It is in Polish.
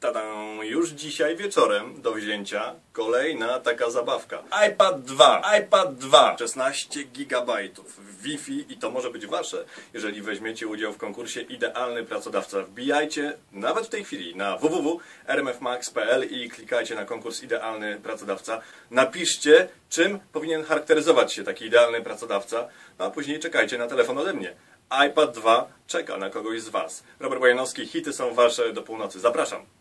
Tada! Już dzisiaj wieczorem do wzięcia kolejna taka zabawka. iPad 2, 16 GB Wi-Fi i to może być wasze, jeżeli weźmiecie udział w konkursie Idealny Pracodawca. Wbijajcie nawet w tej chwili na www.rmfmax.pl i klikajcie na konkurs Idealny Pracodawca. Napiszcie, czym powinien charakteryzować się taki idealny pracodawca, no a później czekajcie na telefon ode mnie. iPad 2 czeka na kogoś z was. Robert Bojanowski, hity są wasze do północy. Zapraszam.